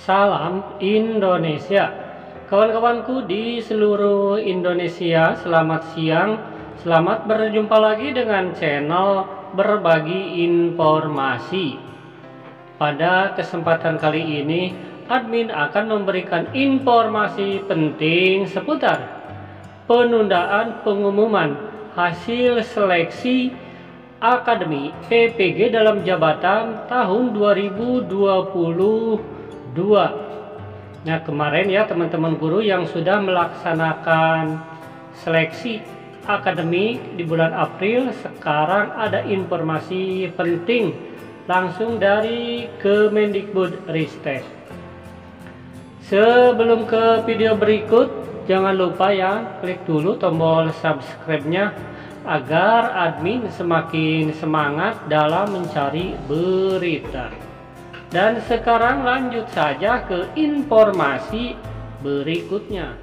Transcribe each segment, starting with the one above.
Salam Indonesia. Kawan-kawanku di seluruh Indonesia, selamat siang. Selamat berjumpa lagi dengan channel Berbagi Informasi. Pada kesempatan kali ini, admin akan memberikan informasi penting seputar penundaan pengumuman hasil seleksi Akademi PPG dalam jabatan tahun 2022. Nah, kemarin ya teman-teman guru yang sudah melaksanakan seleksi akademik di bulan April, sekarang ada informasi penting langsung dari Kemendikbudristek. Sebelum ke video berikut, jangan lupa ya klik dulu tombol subscribe-nya agar admin semakin semangat dalam mencari berita. Dan sekarang lanjut saja ke informasi berikutnya.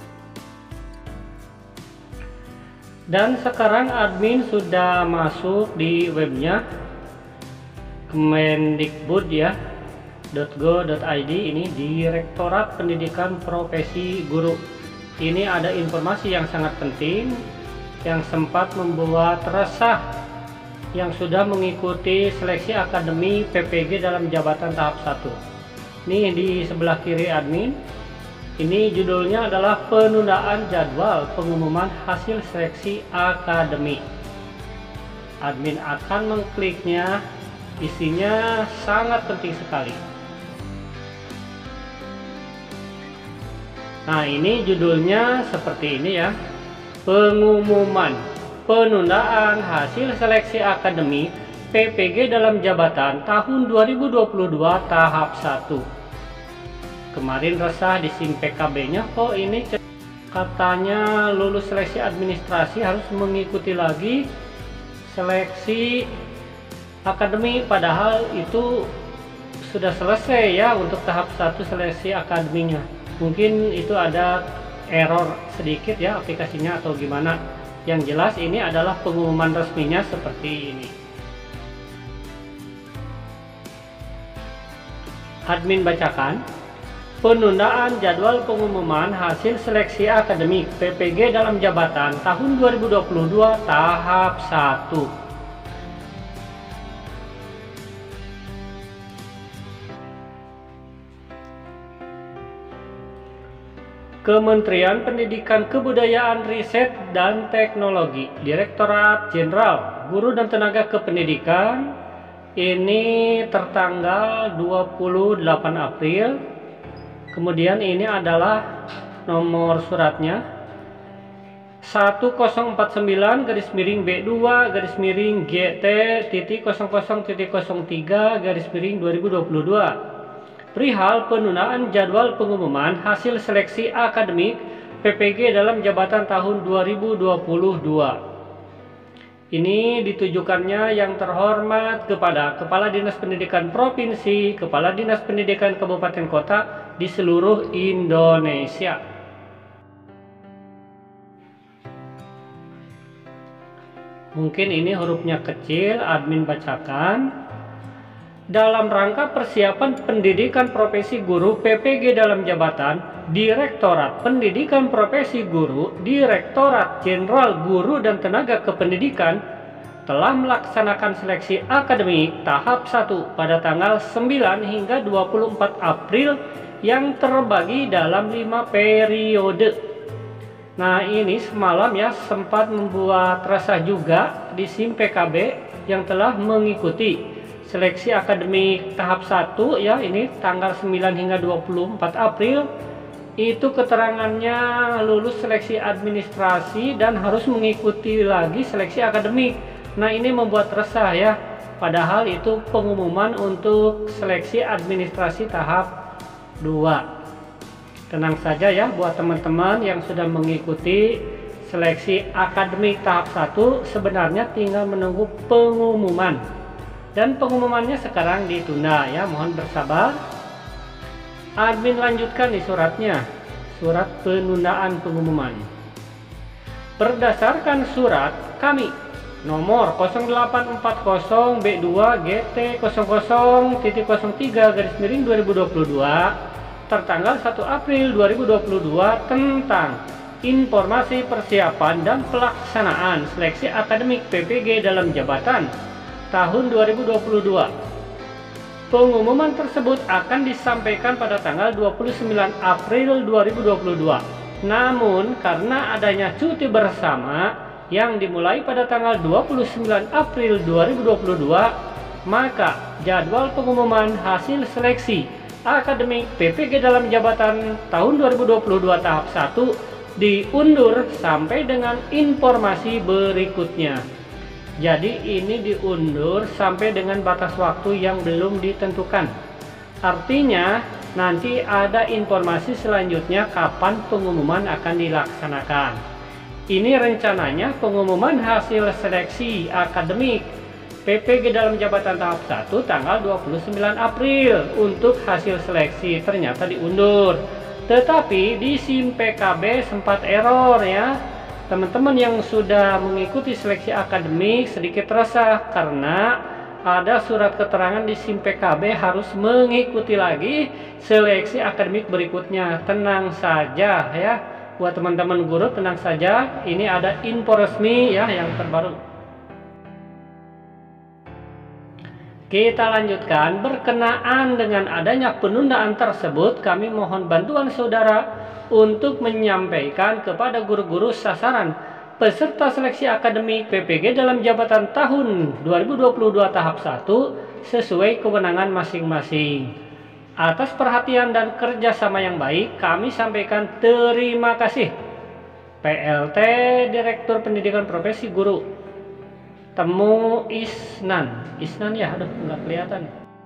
Dan sekarang admin sudah masuk di webnya Kemendikbud ya .go.id. Ini Direktorat Pendidikan Profesi Guru. Ini ada informasi yang sangat penting yang sempat membuat resah yang sudah mengikuti seleksi akademi PPG dalam jabatan tahap 1. Nih di sebelah kiri admin, ini judulnya adalah penundaan jadwal pengumuman hasil seleksi akademi. Admin akan mengkliknya, isinya sangat penting sekali. Nah, ini judulnya seperti ini ya. Pengumuman penundaan hasil seleksi akademi PPG dalam jabatan tahun 2022 tahap 1. Kemarin resah di SIM PKB-nya, kok ini katanya lulus seleksi administrasi harus mengikuti lagi seleksi akademi, padahal itu sudah selesai ya untuk tahap 1 seleksi akademinya. Mungkin itu ada error sedikit ya aplikasinya atau gimana. Yang jelas ini adalah pengumuman resminya seperti ini. Admin bacakan. Penundaan jadwal pengumuman hasil seleksi akademik PPG dalam jabatan tahun 2022 tahap 1. Kementerian Pendidikan Kebudayaan Riset dan Teknologi, Direktorat Jenderal Guru dan Tenaga Kependidikan, ini tertanggal 28 April. Kemudian ini adalah nomor suratnya 1042-GT.00.03/2022 perihal penundaan jadwal pengumuman hasil seleksi akademik PPG dalam jabatan tahun 2022. Ini ditujukannya yang terhormat kepada Kepala Dinas Pendidikan Provinsi, Kepala Dinas Pendidikan Kabupaten Kota di seluruh Indonesia. Mungkin ini hurufnya kecil, admin bacakan. Dalam rangka persiapan pendidikan profesi guru PPG dalam jabatan Direktorat Pendidikan Profesi Guru, Direktorat Jenderal Guru dan Tenaga Kependidikan telah melaksanakan seleksi akademik tahap 1 pada tanggal 9 hingga 24 April yang terbagi dalam 5 periode. Nah, ini semalam ya sempat membuat resah juga di SIM PKB yang telah mengikuti seleksi akademik tahap 1 ya, ini tanggal 9 hingga 24 April. Itu keterangannya lulus seleksi administrasi dan harus mengikuti lagi seleksi akademik. Nah, ini membuat resah ya, padahal itu pengumuman untuk seleksi administrasi tahap 2. Tenang saja ya buat teman-teman yang sudah mengikuti seleksi akademik tahap 1, sebenarnya tinggal menunggu pengumuman. Dan pengumumannya sekarang ditunda ya, mohon bersabar. Admin lanjutkan di suratnya, surat penundaan pengumuman. Berdasarkan surat kami nomor 0840B2 GT00.03/2022 tertanggal 1 April 2022 tentang informasi persiapan dan pelaksanaan seleksi akademik PPG dalam jabatan tahun 2022. Pengumuman tersebut akan disampaikan pada tanggal 29 April 2022. Namun karena adanya cuti bersama yang dimulai pada tanggal 29 April 2022, maka jadwal pengumuman hasil seleksi akademik PPG dalam jabatan tahun 2022 tahap 1 diundur sampai dengan informasi berikutnya. Jadi ini diundur sampai dengan batas waktu yang belum ditentukan. Artinya nanti ada informasi selanjutnya kapan pengumuman akan dilaksanakan. Ini rencananya pengumuman hasil seleksi akademik PPG dalam jabatan tahap 1 tanggal 29 April untuk hasil seleksi ternyata diundur. Tetapi di SIM PKB sempat error ya. Teman-teman yang sudah mengikuti seleksi akademik sedikit resah karena ada surat keterangan di SIM PKB harus mengikuti lagi seleksi akademik berikutnya. Tenang saja ya. Buat teman-teman guru tenang saja, ini ada info resmi ya yang terbaru. Kita lanjutkan, berkenaan dengan adanya penundaan tersebut, kami mohon bantuan saudara untuk menyampaikan kepada guru-guru sasaran peserta seleksi akademik PPG dalam jabatan tahun 2022 tahap 1 sesuai kewenangan masing-masing. Atas perhatian dan kerjasama yang baik, kami sampaikan terima kasih. PLT Direktur Pendidikan Profesi Guru Temu Isnan ya, aduh nggak kelihatan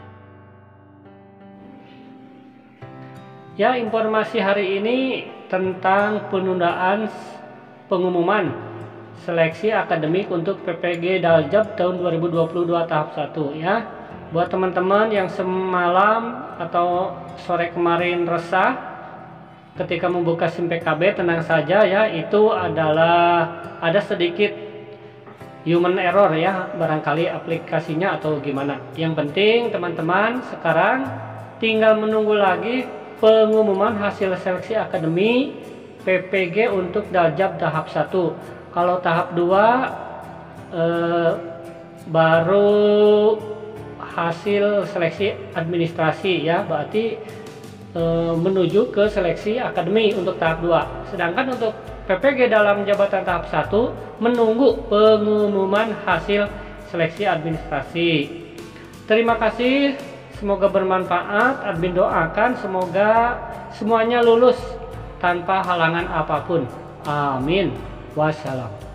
ya. Informasi hari ini tentang penundaan pengumuman seleksi akademik untuk PPG Daljab tahun 2022 tahap 1 ya. Buat teman-teman yang semalam atau sore kemarin resah ketika membuka SIM PKB, tenang saja ya, itu adalah ada sedikit human error ya, barangkali aplikasinya atau gimana. Yang penting teman-teman sekarang tinggal menunggu lagi pengumuman hasil seleksi akademi PPG untuk Daljab tahap 1. Kalau tahap 2 baru hasil seleksi administrasi ya, berarti menuju ke seleksi akademi untuk tahap 2. Sedangkan untuk PPG dalam jabatan tahap 1 menunggu pengumuman hasil seleksi administrasi. Terima kasih, semoga bermanfaat. Admin doakan semoga semuanya lulus tanpa halangan apapun. Amin. Wassalam.